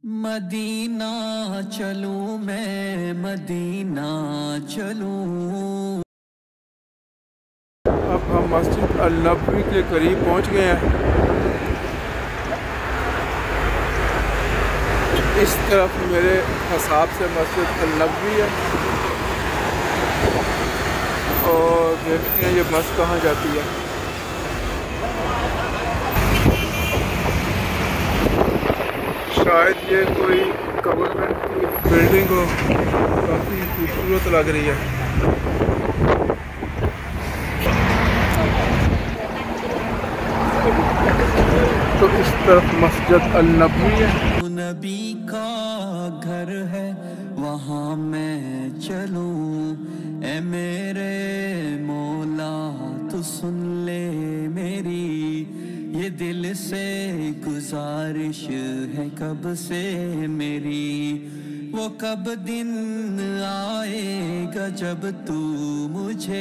Medina चलूं मैं, Medina चलूं। अब हम मस्जिद अल नबवी के करीब पहुंच गए हैं। इस तरफ मेरे हिसाब से मस्जिद अल नबवी है और देखते हैं ये बस कहाँ जाती है। शायद ये कोई गवर्नमेंट की बिल्डिंग हो, काफ़ी खूबसूरत लग रही है। तो इस तरफ मस्जिद अल नबवी है। नबी का घर है वहाँ मैं चलूं। ए मेरे मौला तू सुन ले मेरी, ये दिल से गुजारिश है कब से मेरी। वो कब दिन आएगा जब तू मुझे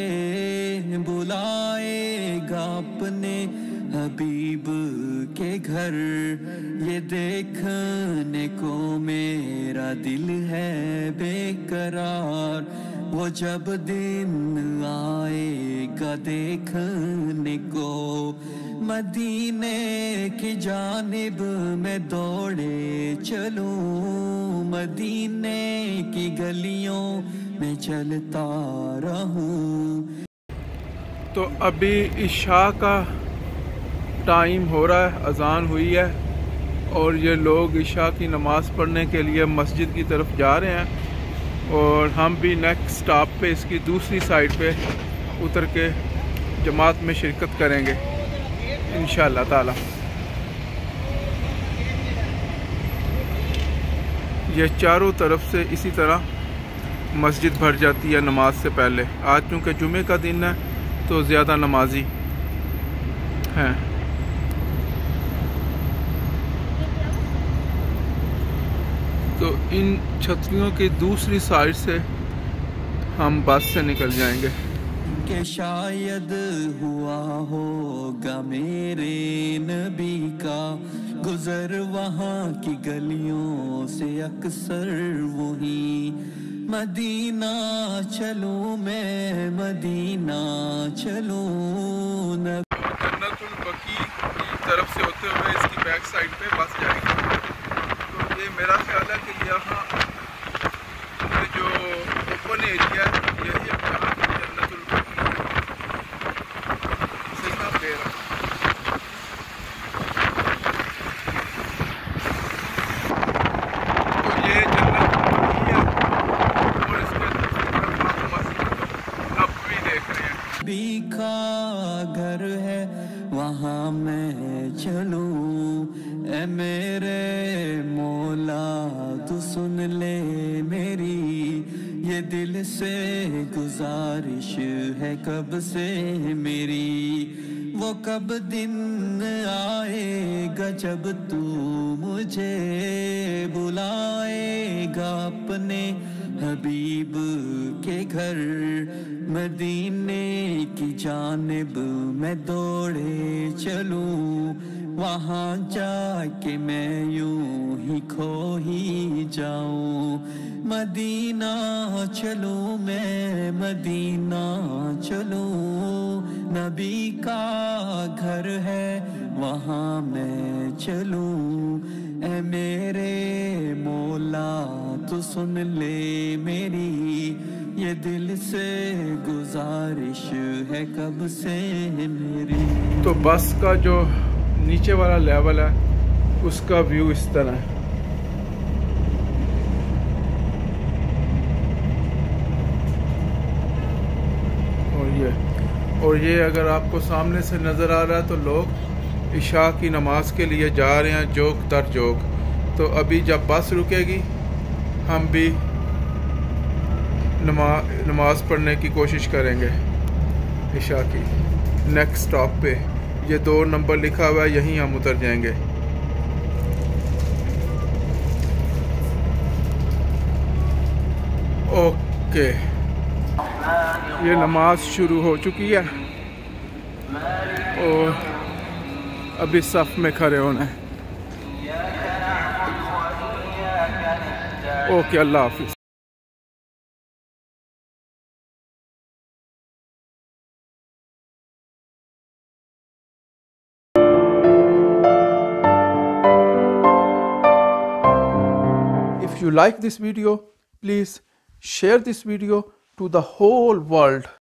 बुलाएगा अपने हबीब के घर। ये देखने को मेरा दिल है बेकरार। वो जब दिन आएगा देखने को, मदीने की जानिब में दौड़े चलूं। मदीने की गलियों में चलता रहूं। तो अभी इशा का टाइम हो रहा है, अजान हुई है और ये लोग इशा की नमाज़ पढ़ने के लिए मस्जिद की तरफ जा रहे हैं। और हम भी नेक्स्ट स्टॉप पे इसकी दूसरी साइड पे उतर के जमात में शिरकत करेंगे इंशाअल्लाह ताला। ये चारों तरफ से इसी तरह मस्जिद भर जाती है नमाज से पहले। आज चूँकि जुमे का दिन है तो ज़्यादा नमाजी हैं। तो इन छतरियों की दूसरी साइड से हम बस से निकल जाएंगे। कि शायद हुआ होगा मेरे नबी का गुजर वहाँ की गलियों से अक्सर वही। मदीना चलूं मैं, मदीना चलूं। जन्नतुल बकी की तरफ से होते हुए इसकी बैक साइड पे बस जाएगी। तो ये मेरा ख्याल है कि यहाँ ये जो ओपन एरिया है यही है जहाँ जन्नतुल बकी से नाम दे रहा है। तो ये जन्नतुल बकी है और इसके दूसरी तरफ हम मस्जिद नबवी देख रहे हैं। नबी का घर है वहाँ मैं चलूं। ए मेरे मौला तू सुन ले मेरी, ये दिल से गुजारिश है कब से मेरी। वो कब दिन आएगा जब तू मुझे बुलाएगा अपने हबीब के घर। मदीने की जानिब मैं दौड़े चलूं। वहाँ जाके मैं यूं ही खो ही जाऊं। मदीना चलूं मैं, मदीना चलूं। नबी का घर है वहाँ मैं चलूं। ए मेरे मौला तू सुन ले मेरी, ये दिल से गुजारिश है कब से मेरी। तो बस का जो नीचे वाला लेवल है उसका व्यू इस तरह है। और ये अगर आपको सामने से नज़र आ रहा है तो लोग इशा की नमाज के लिए जा रहे हैं जोक दर जोक। तो अभी जब बस रुकेगी हम भी नमाज पढ़ने की कोशिश करेंगे इशा की। नेक्स्ट स्टॉप पे ये 2 नंबर लिखा हुआ है, यहीं हम उतर जाएंगे। ओके, ये नमाज शुरू हो चुकी है और अभी सफ़ में खड़े होना है। ओके, अल्लाह हाफिज़। If you like this video, please share this video to the whole world.